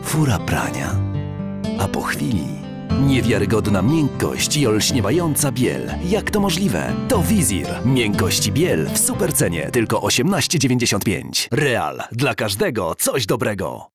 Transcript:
fura prania. A po chwili niewiarygodna miękkość i olśniewająca biel. Jak to możliwe? To Wizir. Miękkość i biel w super cenie. Tylko 18,95. Real. Dla każdego coś dobrego.